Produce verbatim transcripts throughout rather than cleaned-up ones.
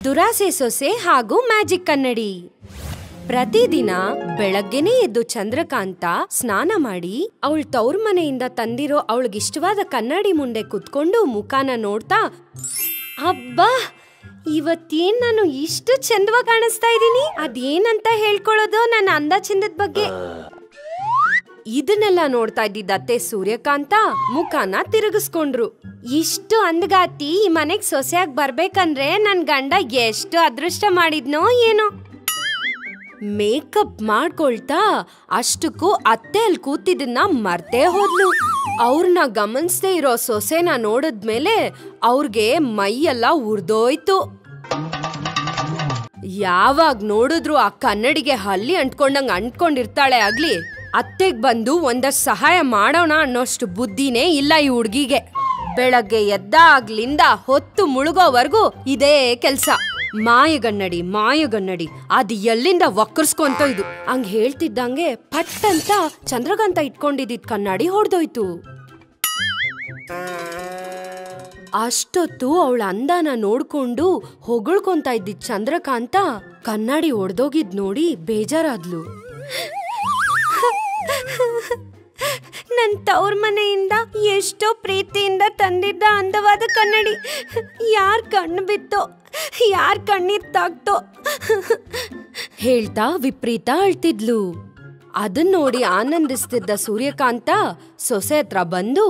ದುರಾಸೆ ಸೊಸೆ ಹಾಗೂ ಮ್ಯಾಜಿಕ್ ಕನ್ನಡಿ. ಪ್ರತಿದಿನ ಬೆಳಗ್ಗೆನೇ ಎದ್ದು ಚಂದ್ರಕಾಂತ ಸ್ನಾನ ಮಾಡಿ ಅವಳ ತವ್ರ ಮನೆಯಿಂದ ತಂದಿರೋ ಅವಳಿಗಿಷ್ಟವಾದ ಕನ್ನಡಿ ಮುಂದೆ ಕುತ್ಕೊಂಡು ಮುಖಾನ ನೋಡ್ತಾ, ಅಬ್ಬಾ ಇವತ್ತೇನ್ ನಾನು ಇಷ್ಟು ಚಂದವಾಗಿ ಕಾಣಿಸ್ತಾ ಇದ್ದೀನಿ, ಅದೇನಂತ ಹೇಳ್ಕೊಳ್ಳೋದು ನನ್ನ ಅಂದ ಚಂದದ ಬಗ್ಗೆ. ಇದನ್ನೆಲ್ಲ ನೋಡ್ತಾ ಇದ್ದಿದ್ದ ಅತ್ತೆ ಸೂರ್ಯಕಾಂತ ಮುಖಾನ ತಿರುಗಿಸ್ಕೊಂಡ್ರು. ಇಷ್ಟು ಅಂದಗಾತಿ ಈ ಮನೆಗ್ ಸೊಸೆಯಾಗಿ ಬರ್ಬೇಕಂದ್ರೆ ನನ್ ಗಂಡ ಎಷ್ಟು ಅದೃಷ್ಟ ಮಾಡಿದ್ನೋ ಏನೋ. ಮೇಕಪ್ ಮಾಡ್ಕೊಳ್ತಾ ಅಷ್ಟಕ್ಕೂ ಅತ್ತೆ ಅಲ್ಲಿ ಕೂತಿದ್ದನ್ನ ಮರ್ತೇ ಹೋದ್ಲು. ಅವ್ರನ್ನ ಗಮನಿಸದೇ ಇರೋ ಸೊಸೆನ ನೋಡಿದ್ಮೇಲೆ ಅವ್ರಿಗೆ ಮೈಯೆಲ್ಲ ಉರ್ದೋಯ್ತು. ಯಾವಾಗ ನೋಡಿದ್ರು ಆ ಕನ್ನಡಿಗೆ ಹಲ್ಲಿ ಅಂಟ್ಕೊಂಡಂಗ್ ಅಂಟ್ಕೊಂಡಿರ್ತಾಳೆ ಆಗ್ಲಿ, ಅತ್ತೆಗ್ ಬಂದು ಒಂದಷ್ಟು ಸಹಾಯ ಮಾಡೋಣ ಅನ್ನೋಷ್ಟು ಬುದ್ಧಿನೇ ಇಲ್ಲ ಈ ಹುಡ್ಗಿಗೆ. ಬೆಳಗ್ಗೆ ಎದ್ದಾಗ್ಲಿಂದ ಹೊತ್ತು ಮುಳುಗೋವರೆಗೂ ಇದೇ ಕೆಲ್ಸ. ಮಾಯಗನ್ನಡಿ ಮಾಯಗನ್ನಡಿ ಅದು ಎಲ್ಲಿಂದ ವಕ್ಕರ್ಸ್ಕೊಂತ ಇದು. ಹಂಗ್ ಹೇಳ್ತಿದ್ದಂಗೆ ಪಟ್ ಅಂತ ಚಂದ್ರಕಾಂತ ಇಟ್ಕೊಂಡಿದ್ದ ಕನ್ನಡಿ ಹೊಡೆದೋಯ್ತು. ಅಷ್ಟೊತ್ತು ಅವಳ ಅಂದಾನ ನೋಡ್ಕೊಂಡು ಹೊಗಳ್ಕೊಂತ ಇದ್ದಿದ್ ಚಂದ್ರಕಾಂತ ಕನ್ನಡಿ ಒಡ್ದೋಗಿದ್ ನೋಡಿ ಬೇಜಾರಾದ್ಲು. ನನ್ ತವ್ರ ಮನೆಯಿಂದ ಎಷ್ಟೋ ಪ್ರೀತಿಯಿಂದ ತಂದಿದ್ದ ಅಂದವಾದ ಕನ್ನಡಿ ಯಾರ್ ಕಣ್ಣು ಬಿತ್ತೋ, ಯಾರ್ ಕಣ್ಣೀರ್ ತಾಗ್ತೋ ಹೇಳ್ತಾ ವಿಪರೀತ ಅಳ್ತಿದ್ಲು. ಅದನ್ ನೋಡಿ ಆನಂದಿಸ್ತಿದ್ದ ಸೂರ್ಯಕಾಂತ ಸೊಸೆ ಹತ್ರ ಬಂದು,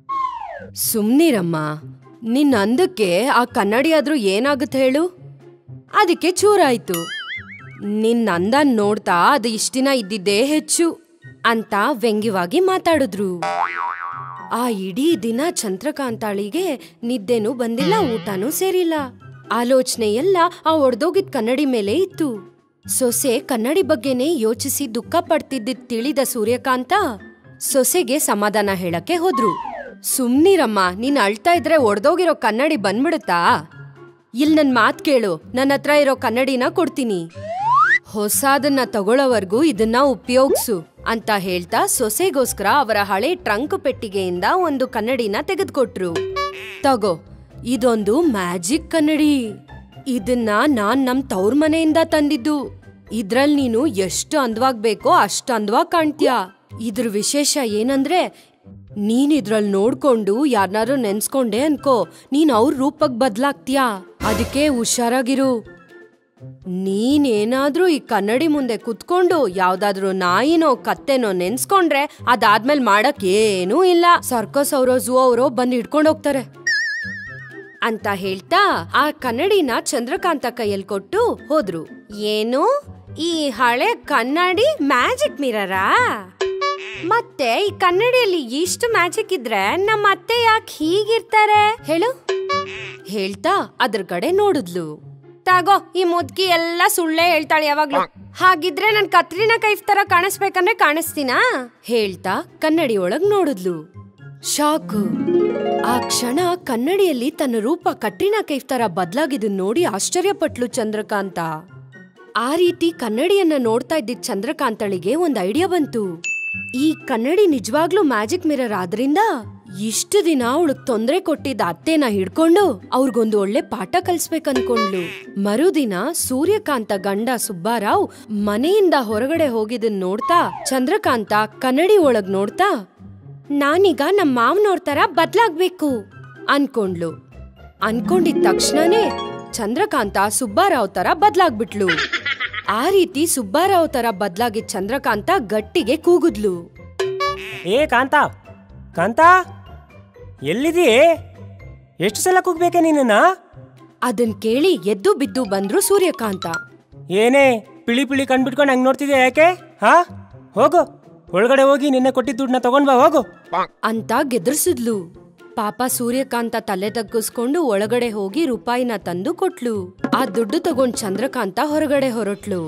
ಸುಮ್ನಿರಮ್ಮ, ನಿನ್ನ ಅಂದಕ್ಕೆ ಆ ಕನ್ನಡಿ ಆದ್ರೂ ಏನಾಗುತ್ತೆ ಹೇಳು, ಅದಕ್ಕೆ ಚೂರಾಯ್ತು. ನಿನ್ನ ಅಂದ ನೋಡ್ತಾ ಅದು ಇಷ್ಟಿನ ಇದ್ದಿದ್ದೇ ಹೆಚ್ಚು ಅಂತ ವ್ಯಂಗ್ಯವಾಗಿ ಮಾತಾಡಿದ್ರು. ಆ ಇಡೀ ದಿನ ಚಂದ್ರಕಾಂತಾಳಿಗೆ ನಿದ್ದೆನೂ ಬಂದಿಲ್ಲ, ಊಟನೂ ಸೇರಿಲ್ಲ. ಆಲೋಚನೆ ಎಲ್ಲ ಆ ಒಡ್ದೋಗಿದ್ ಕನ್ನಡಿ ಮೇಲೆ ಇತ್ತು. ಸೊಸೆ ಕನ್ನಡಿ ಬಗ್ಗೆನೇ ಯೋಚಿಸಿ ದುಃಖ ಪಡ್ತಿದ್ದಿದ್ ತಿಳಿದ ಸೂರ್ಯಕಾಂತ ಸೊಸೆಗೆ ಸಮಾಧಾನ ಹೇಳಕ್ಕೆ ಹೋದ್ರು. ಸುಮ್ನಿರಮ್ಮ, ನೀನ್ ಅಳ್ತಾ ಇದ್ರೆ ಒಡ್ದೋಗಿರೋ ಕನ್ನಡಿ ಬಂದ್ಬಿಡುತ್ತಾ? ಇಲ್ ನನ್ ಮಾತ್ ಕೇಳು, ನನ್ನ ಹತ್ರ ಇರೋ ಕನ್ನಡಿನ ಕೊಡ್ತೀನಿ, ಹೊಸಾದನ್ನ ತಗೊಳ್ಳೋವರ್ಗೂ ಇದನ್ನ ಉಪಯೋಗ್ಸು ಅಂತ ಹೇಳ್ತಾ ಸೊಸೆಗೋಸ್ಕರ ಅವರ ಹಳೆ ಟ್ರಂಕ್ ಪೆಟ್ಟಿಗೆಯಿಂದ ಒಂದು ಕನ್ನಡಿನ ತೆಗೆದುಕೊಟ್ರು. ತಗೋ, ಇದೊಂದು ಮ್ಯಾಜಿಕ್ ಕನ್ನಡಿ. ಇದನ್ನ ನಾನ್ ನಮ್ ತವ್ರ ಮನೆಯಿಂದ ತಂದಿದ್ದು. ಇದ್ರಲ್ ನೀನು ಎಷ್ಟು ಅಂದವಾಗ್ಬೇಕೋ ಅಷ್ಟು ಅಂದವಾಗ್ ಕಾಣ್ತೀಯ. ಇದ್ರ ವಿಶೇಷ ಏನಂದ್ರೆ, ನೀನ್ ಇದ್ರಲ್ಲಿ ನೋಡ್ಕೊಂಡು ಯಾರನ್ನಾರು ನೆನ್ಸ್ಕೊಂಡೆ ಅನ್ಕೋ, ನೀನ್ ಅವ್ರ ರೂಪಕ್ ಬದ್ಲಾಗ್ತೀಯಾ. ಅದಕ್ಕೆ ಹುಷಾರಾಗಿರು. ನೀನೇನಾದ್ರೂ ಈ ಕನ್ನಡಿ ಮುಂದೆ ಕುತ್ಕೊಂಡು ಯಾವ್ದಾದ್ರು ನಾಯಿನೋ ಕತ್ತೆನೋ ನೆನ್ಸ್ಕೊಂಡ್ರೆ ಅದಾದ್ಮೇಲೆ ಮಾಡಕ್ ಏನೂ ಇಲ್ಲ. ಸರ್ಕಸ್ ಅವರೋ ಝೂ ಅವರೋ ಬಂದ್ ಹಿಡ್ಕೊಂಡ್ ಹೋಗ್ತಾರೆ ಅಂತ ಹೇಳ್ತಾ ಆ ಕನ್ನಡಿನ ಚಂದ್ರಕಾಂತ ಕೈಯಲ್ಲಿ ಕೊಟ್ಟು ಹೋದ್ರು. ಏನು, ಈ ಹಳೆ ಕನ್ನಡಿ ಮ್ಯಾಜಿಕ್ ಮಿರರಾ? ಮತ್ತೆ ಈ ಕನ್ನಡಿಯಲ್ಲಿ ಇಷ್ಟು ಮ್ಯಾಜಿಕ್ ಇದ್ರೆ ನಮ್ಮ ಅತ್ತೆ ಯಾಕೆ ಹೀಗಿರ್ತಾರೆ ಹೇಳು ಹೇಳ್ತಾ ಅದ್ರ ಕಡೆ ನೋಡಿದ್ಲು. ತಾಗೋ, ಈ ಮುದ್ಕಿ ಎಲ್ಲ ಸುಳ್ಳೆ ಹೇಳ್ತಾಳೆ ಯಾವಾಗ್ಲೂ. ಹಾಗಿದ್ರೆ ನನ್ ಕತ್ರಿನಾ ಕೈಫ್ ತರ ಕಾಣಿಸ್ಬೇಕಂದ್ರೆ ಕಾಣಿಸ್ತೀನಾ ಹೇಳ್ತಾ ಕನ್ನಡಿ ಒಳಗ್ ನೋಡಿದ್ಲು. ಶಾಕು. ಆ ಕ್ಷಣ ಕನ್ನಡಿಯಲ್ಲಿ ತನ್ನ ರೂಪ ಕಟ್ರಿನಾ ಕೈಫ್ ತರ ಬದ್ಲಾಗಿದ್ದು ನೋಡಿ ಆಶ್ಚರ್ಯಪಟ್ಲು ಚಂದ್ರಕಾಂತ. ಆ ರೀತಿ ಕನ್ನಡಿಯನ್ನ ನೋಡ್ತಾ ಇದ್ದಿದ್ ಚಂದ್ರಕಾಂತಳಿಗೆ ಒಂದ್ ಐಡಿಯಾ ಬಂತು. ಈ ಕನ್ನಡಿ ನಿಜವಾಗ್ಲೂ ಮ್ಯಾಜಿಕ್ ಮಿರರ್ ಆದ್ರಿಂದ ಇಷ್ಟು ದಿನ ಅವಳಗ್ ತೊಂದ್ರೆ ಕೊಟ್ಟಿದ್ದ ಅತ್ತೆನ ಹಿಡ್ಕೊಂಡು ಅವ್ರಿಗೊಂದು ಒಳ್ಳೆ ಪಾಠ ಕಲ್ಸ್ಬೇಕನ್ಕೊಂಡ್ಲು. ಮರುದಿನ ಸೂರ್ಯಕಾಂತ ಗಂಡ ಸುಬ್ಬಾರಾವ್ ಮನೆಯಿಂದ ಹೊರಗಡೆ ಹೋಗಿದ್ದನ್ ನೋಡ್ತಾ ಚಂದ್ರಕಾಂತ ಕನ್ನಡಿ ಒಳಗ್ ನೋಡ್ತಾ, ನಾನೀಗ ನಮ್ ಮಾವನವ್ರ ತರ ಬದ್ಲಾಗ್ಬೇಕು ಅನ್ಕೊಂಡ್ಲು. ಅನ್ಕೊಂಡಿದ್ ತಕ್ಷಣನೇ ಚಂದ್ರಕಾಂತ ಸುಬ್ಬಾರಾವ್ ತರ ಬದ್ಲಾಗ್ಬಿಟ್ಲು. ಆ ರೀತಿ ಸುಬ್ಬಾರಾವ್ ತರ ಬದ್ಲಾಗಿದ್ ಚಂದ್ರಕಾಂತ ಗಟ್ಟಿಗೆ ಕೂಗುದ್ಲು. ಏ ಕಾಂತ, ಕಾಂತ ಎಲ್ಲಿದೀ? ಎಷ್ಟು ಸಲ ಕೂಗ್ಬೇಕೆ ನೀನನ್ನ? ಅದನ್ ಕೇಳಿ ಎದ್ದು ಬಿದ್ದು ಬಂದ್ರು ಸೂರ್ಯಕಾಂತ. ಏನೇ ಪಿಳಿ ಪಿಳಿ ಕಂಡ್ಬಿಟ್ಕೊಂಡು ಹಂಗ್ ನೋಡ್ತಿದ್ಯಾ ಯಾಕೆ? ಹಾ, ಹೋಗು ಒಳಗಡೆ ಹೋಗಿ ನಿನ್ನೆ ಕೊಟ್ಟಿದ್ದ ದುಡ್ಡನ್ನ ತಗೊಂಡ್ ಬಾ ಹೋಗು ಅಂತ ಗೆದರ್ಸಿದ್ಲು. ಪಾಪ ಸೂರ್ಯಕಾಂತ ತಲೆ ತಗ್ಗಿಸ್ಕೊಂಡು ಒಳಗಡೆ ಹೋಗಿ ರೂಪಾಯಿನ ತಂದು ಕೊಟ್ಲು. ಆ ದುಡ್ಡು ತಗೊಂಡ್ ಚಂದ್ರಕಾಂತ ಹೊರಗಡೆ ಹೊರಟ್ಲು.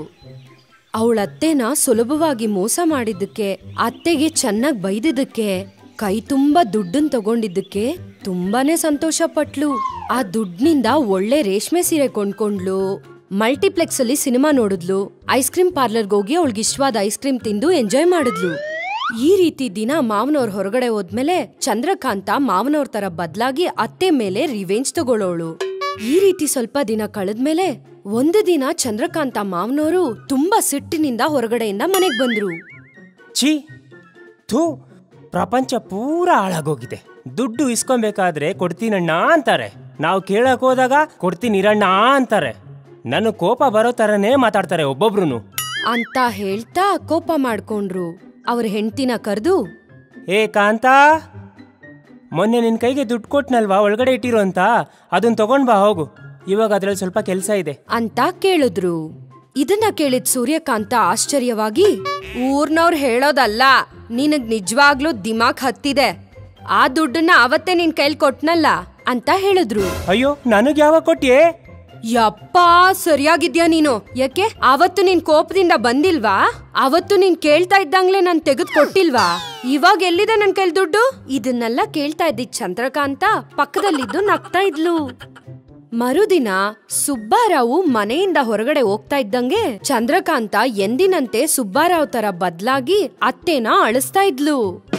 ಅವಳತ್ತೆನ ಸುಲಭವಾಗಿ ಮೋಸ ಮಾಡಿದ್ದಕ್ಕೆ, ಅತ್ತೆಗೆ ಚೆನ್ನಾಗ್ ಬೈದಿದ್ದಕ್ಕೆ, ಕೈ ತುಂಬಾ ದುಡ್ಡನ್ ತಗೊಂಡಿದ್ದಕ್ಕೆ ತುಂಬಾನೇ ಸಂತೋಷ ಪಟ್ಲು. ಆ ದುಡ್ನಿಂದ ಒಳ್ಳೆ ರೇಷ್ಮೆ ಸೀರೆ ಕೊಂಡ್ಕೊಂಡ್ಲು. ಮಲ್ಟಿಪ್ಲೆಕ್ಸ್ ಅಲ್ಲಿ ಸಿನಿಮಾ ನೋಡಿದ್ಲು. ಐಸ್ ಕ್ರೀಮ್ ಪಾರ್ಲರ್ಗೆ ಹೋಗಿ ಅವಳಿಗೆ ಇಷ್ಟವಾದ ಐಸ್ ಕ್ರೀಮ್ ತಿಂದು ಎಂಜಾಯ್ ಮಾಡಿದ್ಲು. ಈ ರೀತಿ ದಿನ ಮಾವನವ್ರ ಹೊರಗಡೆ ಹೋದ್ಮೇಲೆ ಚಂದ್ರಕಾಂತ ಮಾವನವ್ರ ತರ ಬದ್ಲಾಗಿ ಅತ್ತೆ ಮೇಲೆ ರಿವೆಂಜ್ ತಗೊಳ್ಳೋಳು. ಈ ರೀತಿ ಸ್ವಲ್ಪ ದಿನ ಕಳೆದ್ಮೇಲೆ ಒಂದು ದಿನ ಚಂದ್ರಕಾಂತ ಮಾವನವರು ತುಂಬಾ ಸಿಟ್ಟಿನಿಂದ ಹೊರಗಡೆಯಿಂದ ಮನೆಗ್ ಬಂದ್ರು. ಛೀ, ಥೂ, ಪ್ರಪಂಚ ಪೂರಾ ಹಾಳಾಗೋಗಿದೆ. ದುಡ್ಡು ಇಸ್ಕೊಬೇಕಾದ್ರೆ ಕೊಡ್ತೀನಣ್ಣ ಅಂತಾರೆ, ನಾವು ಕೇಳಕ್ ಹೋದಾಗ ಕೊಡ್ತೀನಿರಣ್ಣ ಅಂತಾರೆ. ನನ್ನ ಕೋಪ ಬರೋ ತರನೇ ಮಾತಾಡ್ತಾರೆ ಒಬ್ಬೊಬ್ರು ಅಂತ ಹೇಳ್ತಾ ಕೋಪ ಮಾಡ್ಕೊಂಡ್ರು. ಅವ್ರ ಹೆಂಡ್ತಿನ ಕರೆದು, ಏ ಕಾಂತ, ಮೊನ್ನೆ ನಿನ್ ಕೈಗೆ ದುಡ್ಡು ಕೊಟ್ನಲ್ವಾ ಒಳಗಡೆ ಇಟ್ಟಿರೋ ಅಂತ, ಅದನ್ನ ತಗೊಂಡ್ ಬಾ ಹೋಗು, ಇವಾಗ ಅದ್ರಲ್ಲಿ ಸ್ವಲ್ಪ ಕೆಲ್ಸ ಇದೆ ಅಂತ ಕೇಳಿದ್ರು. ಇದನ್ನ ಕೇಳಿದ್ ಸೂರ್ಯಕಾಂತ ಆಶ್ಚರ್ಯವಾಗಿ, ಊರ್ನವ್ರು ಹೇಳೋದಲ್ಲ, ನಿನಗ್ ನಿಜವಾಗ್ಲೂ ದಿಮಾಕ್ ಹತ್ತಿದೆ, ಆ ದುಡ್ಡನ್ನ ಅವತ್ತೇ ನಿನ್ ಕೈಲಿ ಕೊಟ್ನಲ್ಲ ಅಂತ ಹೇಳಿದ್ರು. ಅಯ್ಯೋ, ನನಗ್ ಯಾವಾಗ ಕೊಟ್ಟಿಯೇ? ಯಪ್ಪಾ, ಸರಿಯಾಗಿದ್ಯಾ ನೀನು. ಯಾಕೆ ಅವತ್ತು ನಿನ್ ಕೋಪದಿಂದ ಬಂದಿಲ್ವಾ? ಅವತ್ತು ನೀನ್ ಕೇಳ್ತಾ ಇದ್ದಂಗ್ಲೆ ನಾನ್ ತೆಗೆದು ಕೊಟ್ಟಿಲ್ವಾ? ಇವಾಗ ಎಲ್ಲಿದೆ ನನ್ ಕೈಲಿ ದುಡ್ಡು? ಇದನ್ನೆಲ್ಲ ಕೇಳ್ತಾ ಇದ್ದಿದ್ ಚಂದ್ರಕಾಂತ ಪಕ್ಕದಲ್ಲಿದ್ದು ನಗ್ತಾ ಇದ್ಲು. ಮರುದಿನ ಸುಬ್ಬಾರಾವು ಮನೆಯಿಂದ ಹೊರಗಡೆ ಹೋಗ್ತಾ ಇದ್ದಂಗೆ ಚಂದ್ರಕಾಂತ ಎಂದಿನಂತೆ ಸುಬ್ಬಾರಾವ್ ತರ ಬದ್ಲಾಗಿ ಅತ್ತೆನ ಅಳಿಸ್ತಾ ಇದ್ಲು.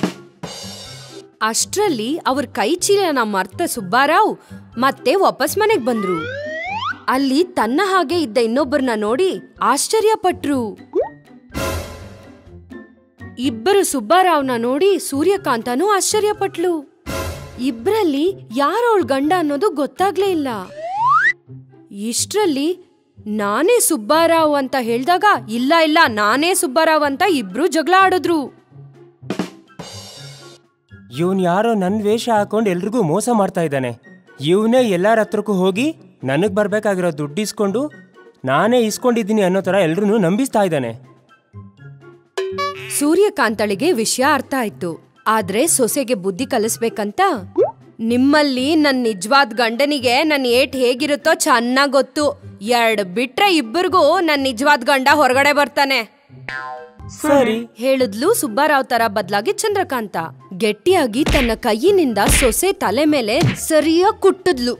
ಅಷ್ಟ್ರಲ್ಲಿ ಅವ್ರ ಕೈ ಚೀಲನ ಮರ್ತ ಸುಬ್ಬಾರಾವ್ ಮತ್ತೆ ವಾಪಸ್ ಮನೆಗ್ ಬಂದ್ರು. ಅಲ್ಲಿ ತನ್ನ ಹಾಗೆ ಇದ್ದ ಇನ್ನೊಬ್ಬರನ್ನ ನೋಡಿ ಆಶ್ಚರ್ಯ ಪಟ್ರು. ಇಬ್ಬರು ಸುಬ್ಬಾರಾವ್ನ ನೋಡಿ ಸೂರ್ಯಕಾಂತನೂ ಆಶ್ಚರ್ಯ ಪಟ್ಲು. ಇಬ್ರಲ್ಲಿ ಯಾರವಳ ಗಂಡ ಅನ್ನೋದು ಗೊತ್ತಾಗ್ಲೇ ಇಲ್ಲ. ಇಷ್ಟ್ರಲ್ಲಿ ನಾನೇ ಸುಬ್ಬಾರಾವ್ ಅಂತ ಹೇಳ್ದಾಗ ಇಲ್ಲ ಇಲ್ಲ ನಾನೇ ಸುಬ್ಬಾರಾವ್ ಅಂತ ಇಬ್ರು ಜಗಳ ಆಡಿದ್ರು. ಇವನ್ ಯಾರೋ ನನ್ ವೇಷ ಹಾಕೊಂಡ್ ಎಲ್ರಿಗೂ ಮೋಸ ಮಾಡ್ತಾ ಇದ್ದಾನೆ. ಇವನೇ ಎಲ್ಲಾರ ಹತ್ರಕ್ಕೂ ಹೋಗಿ ನನಗ್ ಬರ್ಬೇಕಾಗಿರೋ ದುಡ್ಡು ಇಸ್ಕೊಂಡು ನಾನೇ ಇಸ್ಕೊಂಡಿದ್ದೀನಿ ಅನ್ನೋ ತರ ಎಲ್ರೂ ನಂಬಿಸ್ತಾ ಇದ್ದಾನೆ. ಸೂರ್ಯಕಾಂತಳಿಗೆ ವಿಷಯ ಅರ್ಥ ಆಯ್ತು. ಆದ್ರೆ ಸೊಸೆಗೆ ಬುದ್ಧಿ ಕಲಿಸ್ಬೇಕಂತ, ನಿಮ್ಮಲ್ಲಿ ನನ್ ನಿಜವಾದ ಗಂಡನಿಗೆ ನನ್ ಏಟ್ ಹೇಗಿರುತ್ತೋ ಚೆನ್ನಾಗ್ ಗೊತ್ತು. ಎರಡ್ ಬಿಟ್ರೆ ಇಬ್ಬರಿಗೂ ನನ್ ನಿಜವಾದ ಗಂಡ ಹೊರಗಡೆ ಬರ್ತಾನೆ ಸರಿ ಹೇಳಿದ್ಲು ಸುಬ್ಬಾರಾವ್ ತರ ಬದ್ಲಾಗಿ ಚಂದ್ರಕಾಂತ. ಗಟ್ಟಿಯಾಗಿ ತನ್ನ ಕೈಯಿನಿಂದ ಸೊಸೆ ತಲೆ ಮೇಲೆ ಸರಿಯಾಗಿ ಕುಟ್ಟಿದ್ಲು.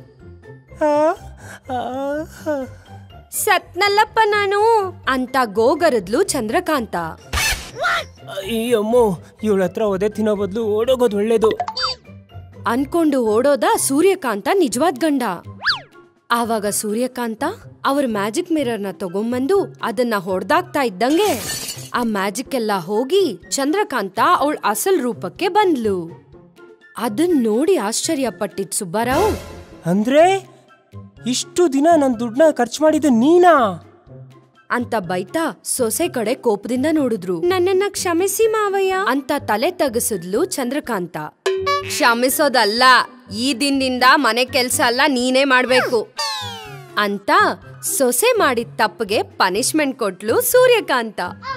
ಸತ್ನಲ್ಲಪ್ಪ ನಾನು ಅಂತ ಗೋಗರದ್ಲು ಚಂದ್ರಕಾಂತ. ಅಯ್ಯಮ್ಮೋ, ಇವಳ ಹತ್ರ ಒದೆ ತಿನ್ನೋ ಬದಲು ಓಡೋಗೋದು ಒಳ್ಳೇದು ಅನ್ಕೊಂಡು ಓಡೋದ ಸೂರ್ಯಕಾಂತ ನಿಜವಾದ ಗಂಡ. ಆವಾಗ ಸೂರ್ಯಕಾಂತ ಅವ್ರ ಮ್ಯಾಜಿಕ್ ಮಿರರ್ನ ತಗೊಂಬಂದು ಅದನ್ನ ಹೊಡ್ದಾಕ್ತಾ ಇದ್ದಂಗೆ ಆ ಮ್ಯಾಜಿಕ್ ಎಲ್ಲ ಹೋಗಿ ಚಂದ್ರಕಾಂತ ಅವಳ ಅಸಲ್ ರೂಪಕ್ಕೆ ಬಂದ್ಲು. ಅದನ್ ನೋಡಿ ಆಶ್ಚರ್ಯ ಪಟ್ಟಿದ್ ಸುಬ್ಬಾರಾವ್, ಅಂದ್ರೆ ಇಷ್ಟು ದಿನ ನನ್ ದುಡ್ಡನ್ನ ಖರ್ಚು ಮಾಡಿದ್ದು ನೀನಾ ಅಂತ ಬೈತಾ ಸೊಸೆ ಕಡೆ ಕೋಪದಿಂದ ನೋಡಿದ್ರು. ನನ್ನನ್ನ ಕ್ಷಮಿಸಿ ಮಾವಯ್ಯ ಅಂತ ತಲೆ ತಗಸಿದ್ಲು ಚಂದ್ರಕಾಂತ. ಕ್ಷಮಿಸೋದಲ್ಲ, ಈ ದಿನದಿಂದ ಮನೆ ಕೆಲ್ಸ ಎಲ್ಲ ನೀನೇ ಮಾಡ್ಬೇಕು ಅಂತ ಸೊಸೆ ಮಾಡಿದ ತಪ್ಪಿಗೆ ಪನಿಷ್ಮೆಂಟ್ ಕೊಟ್ಲು ಸೂರ್ಯಕಾಂತ.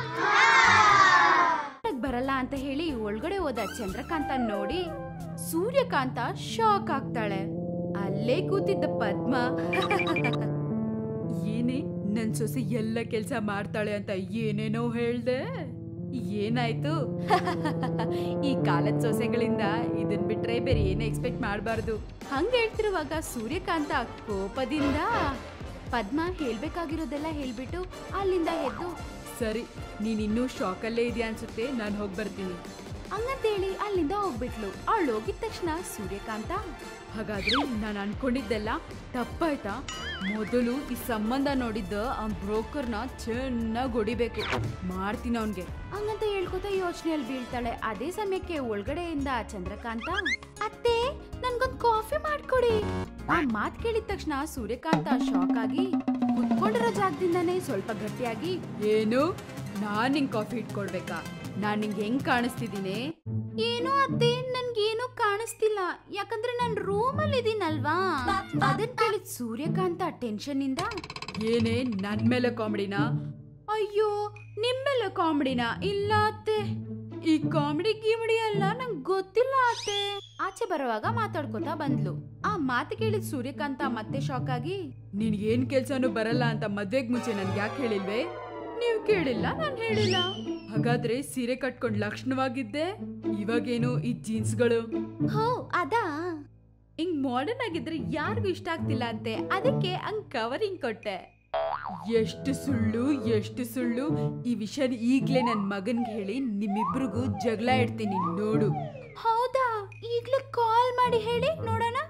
ಬರಲ್ಲ ಅಂತ ಹೇಳಿ ಒಳಗಡೆ ಹೋದ ಚಂದ್ರಕಾಂತ ನೋಡಿ ಸೂರ್ಯಕಾಂತ ಶಾಕ್ ಆಗ್ತಾಳೆ. ಅಲ್ಲೇ ಕೂತಿದ್ದ ಪದ್ಮ, ಏನೇ ನನ್ ಸೊಸೆ ಎಲ್ಲ ಕೆಲ್ಸ ಮಾಡ್ತಾಳೆ ಅಂತ ಏನೇನೋ ಹೇಳ್ದೆ, ಏನಾಯ್ತು? ಈ ಕಾಲದ ಸೊಸೆಗಳಿಂದ ಇದನ್ ಬಿಟ್ರೆ ಬೇರೆ ಏನು ಎಕ್ಸ್ಪೆಕ್ಟ್ ಮಾಡಬಾರ್ದು. ಹಂಗ ಹೇಳ್ತಿರುವಾಗ ಸೂರ್ಯಕಾಂತ ಕೋಪದಿಂದ ಪದ್ಮ ಹೇಳ್ಬೇಕಾಗಿರೋದೆಲ್ಲ ಹೇಳ್ಬಿಟ್ಟು ಅಲ್ಲಿಂದ ಎದ್ದು, ಸರಿ ನೀನಿನ್ನೂ ಶಾಕಲ್ಲೇ ಇದೆಯಾ ಅನ್ಸುತ್ತೆ, ನಾನು ಹೋಗಿ ಬರ್ತೀನಿ ಹಂಗಂತೇಳಿ ಅಲ್ಲಿಂದ ಹೋಗ್ಬಿಟ್ಲು. ಅವಳು ಹೋಗಿದ ತಕ್ಷಣ ಸೂರ್ಯಕಾಂತ, ಹಾಗಾದ್ರೆ ನಾನು ಅನ್ಕೊಂಡಿದ್ದೆಲ್ಲ ತಪ್ಪಾಯ್ತಾ? ಮೊದಲು ಈ ಸಂಬಂಧ ನೋಡಿದ್ದ ಆ ಬ್ರೋಕರ್ನ ಚೆನ್ನಾಗಿ ಹೊಡಿಬೇಕು, ಮಾಡ್ತೀನಿ ಅವನ್ಗೆ ಹಂಗಂತ ಹೇಳ್ಕೊತ ಯೋಚನೆಯಲ್ಲಿ ಬೀಳ್ತಾಳೆ. ಅದೇ ಸಮಯಕ್ಕೆ ಒಳಗಡೆಯಿಂದ ಚಂದ್ರಕಾಂತ, ಅತ್ತೆ ನನ್ಗೊಂದ್ ಕಾಫಿ ಮಾಡ್ಕೊಡಿ. ಆ ಮಾತ್ ಕೇಳಿದ ತಕ್ಷಣ ಸೂರ್ಯಕಾಂತ ಶಾಕ್ ಆಗಿ ಕುತ್ಕೊಂಡಿರೋ ಜಾಗದಿಂದಾನೇ ಸ್ವಲ್ಪ ಗಟ್ಟಿಯಾಗಿ, ಏನು ನಾನ್ ನಿಂಗ್ ಕಾಫಿ ಇಟ್ಕೊಡ್ಬೇಕಾ? ನಾನ್ ನಿಂಗೆ ಹೆಂಗ್ ಕಾಣಿಸ್ತಿದ್ದೀನಿ? ಏನೋ ಅತ್ತೆ ನನ್ಗೇನು ಕಾಣಿಸ್ತಿಲ್ಲ, ಯಾಕಂದ್ರೆ ನಾನ್ ರೂಮ್ ಅಲ್ಲಿ ಇದೀನಲ್ವಾ. ಅದನ್ ಕೇಳಿದ್ ಸೂರ್ಯಕಾಂತ ಟೆನ್ಷನ್ ಇಂದ, ಏನೇ ನನ್ ಮೇಲೆ ಕಾಮಿಡಿನಾ? ಅಯ್ಯೋ ನಿಮ್ಮೆಲ್ಲ ಕಾಮಿಡಿನಾ? ಇಲ್ಲ ಅತ್ತೆ, ಈ ಕಾಮಿಡಿ ಗಿಮಿಡಿ ಅಲ್ಲ, ನಂಗ್ ಗೊತ್ತಿಲ್ಲ ಅತ್ತೆ. ಆಚೆ ಬರುವಾಗ ಮಾತಾಡ್ಕೋತಾ ಬಂದ್ಲು. ಆ ಮಾತು ಕೇಳಿದ್ ಸೂರ್ಯಕಾಂತ ಮತ್ತೆ ಶಾಕ್ ಆಗಿ, ನಿನ್ಗೇನ್ ಕೆಲ್ಸನೂ ಬರಲ್ಲ ಅಂತ ಮದ್ವೆಗ್ ಮುಂಚೆ ನನ್ಗೆ ಯಾಕೆ ಹೇಳಿಲ್ವೇ? ನೀವ್ ಕೇಳಿಲ್ಲ, ನಾನ್ ಹೇಳಿಲ್ಲ. ಹಾಗಾದ್ರೆ ಸೀರೆ ಕಟ್ಕೊಂಡ್ ಲಕ್ಷಣವಾಗಿದ್ದೆ, ಇವಾಗೇನು ಈ ಜೀನ್ಸ್ಗಳು? ಹೋ ಅದಾ, ಹಿಂಗ್ ಮಾಡರ್ನ್ ಆಗಿದ್ರೆ ಯಾರಿಗೂ ಇಷ್ಟ ಆಗ್ತಿಲ್ಲ ಅಂತೆ, ಅದಕ್ಕೆ ಹಂಗ್ ಕವರಿಂಗ್ ಕೊಟ್ಟೆ. ಎಷ್ಟು ಸುಳ್ಳು ಎಷ್ಟು ಸುಳ್ಳು! ಈ ವಿಷಯ ಈಗ್ಲೇ ನನ್ ಮಗನ್ಗೆ ಹೇಳಿ ನಿಮ್ಮಿಬ್ರಿಗೂ ಜಗಳ ಇಡ್ತೀನಿ ನೋಡು. ಹೌದಾ? ಈಗ್ಲೇ ಕಾಲ್ ಮಾಡಿ ಹೇಳಿ ನೋಡೋಣ.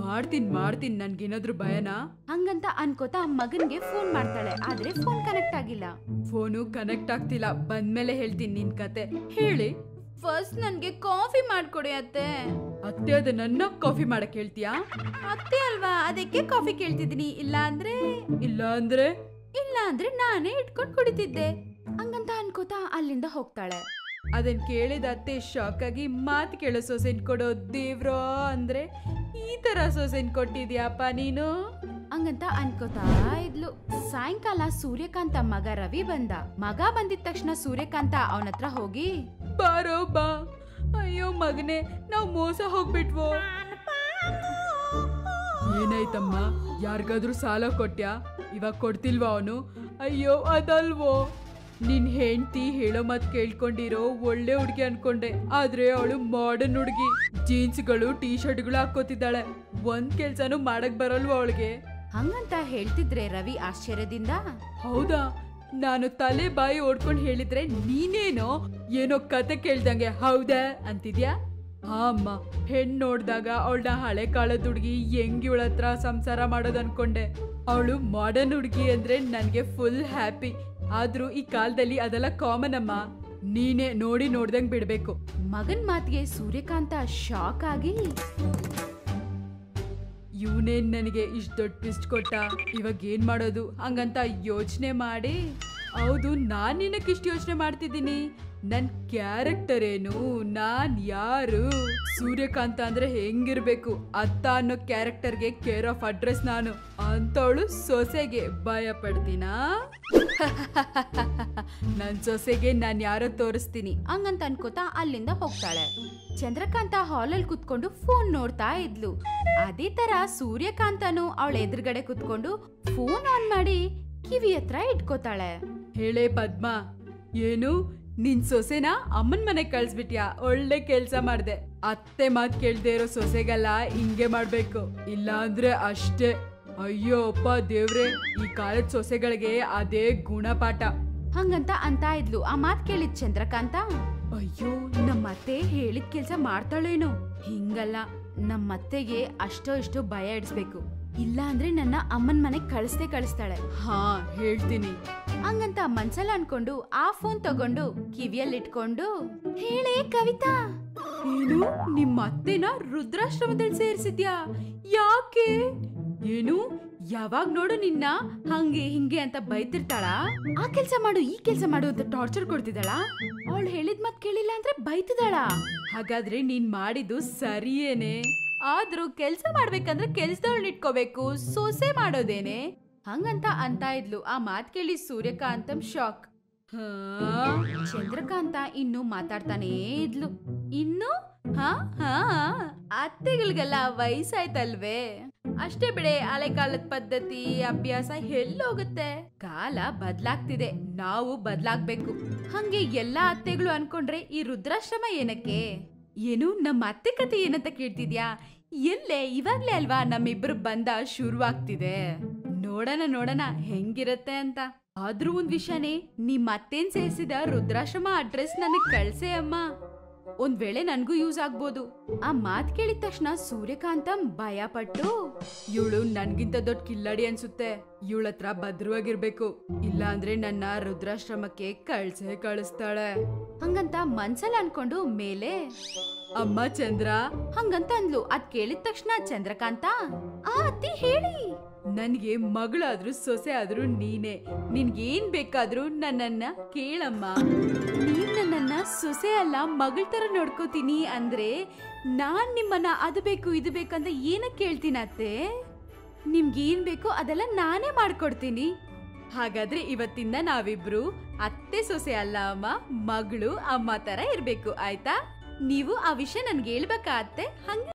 ಮಾಡ್ತೀನಿ ಮಾಡ್ತೀನಿ ನನ್ಗೇನಾದ್ರು ಭಯನಾ? ಹಂಗಂತ ಅನ್ಕೋತಾ ಮಗನ್ಗೆ ಫೋನ್ ಮಾಡ್ತಾಳೆ, ಆದ್ರೆ ಫೋನ್ ಕನೆಕ್ಟ್ ಆಗಿಲ್ಲ. ಫೋನು ಕನೆಕ್ಟ್ ಆಗ್ತಿಲ್ಲ, ಬಂದ್ಮೇಲೆ ಹೇಳ್ತೀನಿ ನಿನ್ ಕತೆ. ಹೇಳಿ. ಫಸ್ಟ್ ನನ್ಗೆ ಕಾಫಿ ಮಾಡ್ಕೊಡಿ ಅತ್ತೆ. ಅತ್ತೆ ಅದ ನನ್ನ ಕಾಫಿ ಮಾಡಕ್ ಹೇಳ್ತೀಯಾ? ಅತ್ತೆ ಅಲ್ವಾ, ಅದಕ್ಕೆ ಕಾಫಿ ಕೇಳ್ತಿದ್ದೀನಿ. ಇಲ್ಲ ಅಂದ್ರೆ ಇಲ್ಲ ಅಂದ್ರೆ ಇಲ್ಲ ಅಂದ್ರೆ ನಾನೇ ಇಟ್ಕೊಂಡ್ ಕುಡಿತಿದ್ದೆ. ಹಂಗಂತ ಅನ್ಕೋತಾ ಅಲ್ಲಿಂದ ಹೋಗ್ತಾಳೆ. ಅದನ್ ಕೇಳಿದ ಅತ್ತೆ ಶಾಕ್ ಆಗಿ ಮಾತ್ ಕೇಳೋ ಸೊಸೆನ್ ಕೊಡೋ ದೇವ್ರೋ, ಅಂದ್ರೆ ಈ ತರ ಸೊಸೆನ್ ಕೊಟ್ಟಿದ್ಯಾಪ ನೀನು? ಹಂಗಂತ ಅನ್ಕೋತಾ ಇದ್ಲು. ಸಾಯಂಕಾಲ ಸೂರ್ಯಕಾಂತ ಮಗ ರವಿ ಬಂದ. ಮಗ ಬಂದಿದ ತಕ್ಷಣ ಸೂರ್ಯಕಾಂತ ಅವನ ಹತ್ರ ಹೋಗಿ, ಬಾರೋ ಬಾ. ಅಯ್ಯೋ ಮಗನೇ, ನಾವ್ ಮೋಸ ಹೋಗ್ಬಿಟ್ವೋ. ಏನಾಯ್ತಮ್ಮ, ಯಾರಿಗಾದ್ರೂ ಸಾಲ ಕೊಟ್ಯಾ? ಇವಾಗ ಕೊಡ್ತಿಲ್ವಾ ಅವನು? ಅಯ್ಯೋ ಅದಲ್ವೋ, ನಿನ್ ಹೆಂಡತಿ ಹೇಳೋ ಮತ್ ಕೇಳ್ಕೊಂಡಿರೋ ಒಳ್ಳೆ ಹುಡ್ಗಿ ಅನ್ಕೊಂಡೆ, ಆದ್ರೆ ಅವಳು ಮಾಡರ್ನ್ ಹುಡ್ಗಿ. ಜೀನ್ಸ್ಗಳು ಟೀ ಶರ್ಟ್ಗಳು ಹಾಕೋತಿದ್ದಾಳೆ. ಒಂದ್ ಕೆಲ್ಸನೂ ಮಾಡಕ್ ಬರಲ್ವ ಅವಳಿಗೆ? ಹಂಗಂತ ಹೇಳ್ತಿದ್ರೆ ರವಿ ಆಶ್ಚರ್ಯದಿಂದ, ಹೌದಾ? ನಾನು ತಲೆ ಬಾಯಿ ಓಡ್ಕೊಂಡ್ ಹೇಳಿದ್ರೆ ನೀನೇನೋ ಏನೋ ಕತೆ ಕೇಳ್ದಂಗೆ ಹೌದಾ ಅಂತಿದ್ಯಾ? ಹಾ ಅಮ್ಮ, ಹೆಣ್ ನೋಡ್ದಾಗ ಅವಳನ್ನ ಹಳೆ ಕಾಲದ ಹುಡ್ಗಿ ಹೆಂಗ್ ಇವಳ ಹತ್ರ ಸಂಸಾರ ಮಾಡೋದ್ ಅನ್ಕೊಂಡೆ. ಅವಳು ಮಾಡರ್ನ್ ಹುಡ್ಗಿ ಅಂದ್ರೆ ನನ್ಗೆ ಫುಲ್ ಹ್ಯಾಪಿ. ಆದ್ರೂ ಈ ಕಾಲದಲ್ಲಿ ಅದೆಲ್ಲ ಕಾಮನ್ ಅಮ್ಮ. ನೀನೇ ನೋಡಿ ನೋಡ್ದಂಗ್ ಬಿಡ್ಬೇಕು. ಮಗನ್ ಮಾತಿಗೆ ಸೂರ್ಯಕಾಂತ ಶಾಕ್ ಆಗಿ, ಇವನೇನ್ ನನಗೆ ಇಷ್ಟ ದೊಡ್ಡ ಟ್ವಿಸ್ಟ್ ಕೊಟ್ಟ, ಇವಾಗ ಏನ್ ಮಾಡೋದು ಹಂಗಂತ ಯೋಚನೆ ಮಾಡಿ, ಹೌದು ನಾನ್ ನಿನಕ್ ಇಷ್ಟ ಯೋಚನೆ ಮಾಡ್ತಿದ್ದೀನಿ. ನನ್ ಕ್ಯಾರೆಕ್ಟರ್ ಏನು, ನಾನ್ ಯಾರು? ಸೂರ್ಯಕಾಂತ ಅಂದ್ರೆ ಹೆಂಗಿರ್ಬೇಕು ಅತ್ತ ಅನ್ನೋ ಕ್ಯಾರೆಕ್ಟರ್ಗೆ ಕೇರ್ ಆಫ್ ಅಡ್ರೆಸ್ ನಾನು. ಅಂತವಳು ಸೊಸೆಗೆ ಭಯ ಪಡ್ತೀನಾ? ನನ್ ಸೊಸೆಗೆ ನಾನ್ ಯಾರೋ ತೋರಿಸ್ತೀನಿ. ಹಂಗಂತ ಅನ್ಕೋತಾ ಅಲ್ಲಿಂದ ಹೋಗ್ತಾಳೆ. ಚಂದ್ರಕಾಂತ ಹಾಲಲ್ಲಿ ಕುತ್ಕೊಂಡು ಫೋನ್ ನೋಡ್ತಾ ಇದ್ಲು. ಅದೇ ತರ ಸೂರ್ಯಕಾಂತನು ಅವಳ ಎದುರುಗಡೆ ಕುತ್ಕೊಂಡು ಫೋನ್ ಆನ್ ಮಾಡಿ ಕಿವಿ ಹತ್ರ ಇಟ್ಕೋತಾಳೆ. ಹೇಳೇ ಪದ್ಮ, ಏನು ನಿನ್ ಸೊಸೆನ ಅಮ್ಮನ್ ಮನೆಗ್ ಕಳ್ಸ್ಬಿಟ್ಯಾ? ಒಳ್ಳೆ ಕೆಲ್ಸ ಮಾಡ್ದೆ. ಅತ್ತೆ ಮಾತ್ ಕೇಳ್ದೆ ಇರೋ ಸೊಸೆಗೆಲ್ಲ ಹಿಂಗೆ ಮಾಡ್ಬೇಕು, ಇಲ್ಲ ಅಂದ್ರೆ ಅಷ್ಟೇ. ಅಯ್ಯೋ ಅಪ್ಪ ದೇವ್ರೆ, ಈ ಕಾಲದ ಸೊಸೆಗಳಿಗೆ ಅದೇ ಗುಣಪಾಠ. ಹಂಗಂತ ಅಂತ ಇದ್ಲು. ಆ ಮಾತ್ ಕೇಳಿದ್ ಚಂದ್ರಕಾಂತ, ಅಯ್ಯೋ ನಮ್ಮತ್ತೆ ಹೇಳಿದ ಕೆಲ್ಸ ಮಾಡ್ತಾಳೇನೋ. ಹಿಂಗಲ್ಲ, ನಮ್ಮತ್ತೆಗೆ ಅಷ್ಟೋ ಇಷ್ಟೋ ಭಯ ಇಡಿಸ್ಬೇಕು, ಇಲ್ಲ ಅಂದ್ರೆ ನನ್ನ ಅಮ್ಮನ್ ಮನೆಗ್ ಕಳಿಸ್ದೆ ಕಳಿಸ್ತಾಳೆ. ಹಾ ಹೇಳ್ತೀನಿ. ಹಂಗಂತ ಮನ್ಸಲ್ಲ ಅನ್ಕೊಂಡು ಆ ಫೋನ್ ತಗೊಂಡು ಕಿವಿಯಲ್ಲಿ ಇಟ್ಕೊಂಡು, ಹೇಳೇ ಕವಿತಾ. ಏನು, ನಿಮ್ಮ ಅತ್ತೆನ ರುದ್ರಾಶ್ರಮದಲ್ಲಿ ಸೇರಿಸಿದ್ಯಾ? ಯಾಕೆ? ಏನು, ಯಾವಾಗ ನೋಡು ನಿನ್ನ ಹಂಗೆ ಹಿಂಗೆ ಅಂತ ಬೈತಿರ್ತಾಳ? ಆ ಕೆಲ್ಸ ಮಾಡು ಈ ಕೆಲ್ಸ ಮಾಡು ಅಂತ ಟಾರ್ಚರ್ ಕೊಡ್ತಿದ್ದಾಳ? ಅವಳು ಹೇಳಿದ್ ಮತ್ ಕೇಳಿಲ್ಲ ಅಂದ್ರೆ ಬೈತಿದ್ದಾಳ? ಹಾಗಾದ್ರೆ ನೀನ್ ಮಾಡಿದ್ದು ಸರಿಯೇನೆ. ಆದ್ರೂ ಕೆಲ್ಸ ಮಾಡ್ಬೇಕಂದ್ರೆ ಕೆಲ್ಸದವಳನ್ನ ಇಟ್ಕೋಬೇಕು, ಸೊಸೆ ಮಾಡೋದೇನೆ? ಹಂಗಂತ ಅಂತ ಇದ್ಲು. ಆ ಮಾತ್ ಕೇಳಿ ಸೂರ್ಯಕಾಂತಂ ಶಾಕ್. ಚಂದ್ರಕಾಂತ ಇನ್ನು ಮಾತಾಡ್ತಾನೇ ಇದ್ಲು. ಇನ್ನು ಹಾ ಹಾ ಅತ್ತೆಗಳಿಗೆಲ್ಲ ವಯಸ್ಸಾಯ್ತಲ್ವೇ, ಅಷ್ಟೇ ಬಿಡೆ, ಹಳೆ ಕಾಲದ ಪದ್ಧತಿ ಅಭ್ಯಾಸ ಎಲ್ಲೋಗುತ್ತೆ. ಕಾಲ ಬದ್ಲಾಗ್ತಿದೆ, ನಾವು ಬದ್ಲಾಗ್ಬೇಕು. ಹಂಗೆ ಎಲ್ಲಾ ಅತ್ತೆಗಳು ಅನ್ಕೊಂಡ್ರೆ ಈ ರುದ್ರಾಶ್ರಮ ಏನಕ್ಕೆ? ಏನು ನಮ್ಮ ಅತ್ತೆ ಕತೆ ಏನಂತ ಕೇಳ್ತಿದ್ಯಾ? ಎಲ್ಲೇ ಇವಾಗ್ಲೇ ಅಲ್ವಾ ನಮ್ಮಿಬ್ರು ಬಂದ ಶುರುವಾಗ್ತಿದೆ. ನೋಡೋಣ ನೋಡೋಣ ಹೆಂಗಿರತ್ತೆ ಅಂತ. ಆದ್ರೂ ಒಂದ್ ವಿಷಯನೇ, ನಿಮ್ ಅತ್ತೇನ್ ಸೇರಿಸಿದ ರುದ್ರಾಶ್ರಮ ಅಡ್ರೆಸ್ ನನಗ್ ಕಳ್ಸೆ ಅಮ್ಮ. ಒಂದ್ ವೇಳೆ ನನ್ಗೂ ಯೂಸ್ ಆಗ್ಬೋದು. ಆ ಮಾತ್ ಕೇಳಿದ ತಕ್ಷಣ ಸೂರ್ಯಕಾಂತ ಭಯ ಪಟ್ಟು, ಇವಳು ನನ್ಗಿಂತ ದೊಡ್ಡ ಕಿಲ್ಲಾಡಿ ಅನ್ಸುತ್ತೆ, ಇವಳ ಹತ್ರ ಭದ್ರವಾಗಿರ್ಬೇಕು, ಇಲ್ಲ ಅಂದ್ರೆ ನನ್ನ ರುದ್ರಾಶ್ರಮಕ್ಕೆ ಕಳ್ಸೇ ಕಳಿಸ್ತಾಳೆ. ಹಂಗಂತ ಮನ್ಸಲ್ಲಿ ಅನ್ಕೊಂಡು ಮೇಲೆ, ಅಮ್ಮ ಚಂದ್ರ ಹಂಗಂತ ಅಂದ್ಲು. ಅದ್ ಕೇಳಿದ ತಕ್ಷಣ ಚಂದ್ರಕಾಂತ, ಆ ಅತ್ತಿ ಹೇಳಿ. ನನ್ಗೆ ಮಗಳಾದ್ರೂ ಸೊಸೆ ಆದ್ರೂ ನೀನೆ, ನಿನ್ಗೇನ್ ಬೇಕಾದ್ರೂ ನನ್ನನ್ನ ಕೇಳಮ್ಮ. ನೀನ್ ನನ್ನನ್ನ ಸೊಸೆ ಅಲ್ಲ ಮಗಳ ತರ ನೋಡ್ಕೋತೀನಿ ಅಂದ್ರೆ ನಾನ್ ನಿಮ್ಮನ್ನ ಅದು ಬೇಕು ಇದು ಬೇಕಂತ ಏನಕ್ಕೆ ಕೇಳ್ತೀನಿ ಅತ್ತೆ? ನಿಮ್ಗೇನ್ ಬೇಕೋ ಅದೆಲ್ಲ ನಾನೇ ಮಾಡ್ಕೊಡ್ತೀನಿ. ಹಾಗಾದ್ರೆ ಇವತ್ತಿಂದ ನಾವಿಬ್ರು ಅತ್ತೆ ಸೊಸೆ ಅಲ್ಲ ಅಮ್ಮ, ಮಗಳು ಅಮ್ಮ ತರ ಇರ್ಬೇಕು, ಆಯ್ತಾ? ನೀವು ಆ ವಿಷಯ ನನ್ಗೆ ಹೇಳ್ಬೇಕಾ ಅತ್ತೆ? ಹಂಗ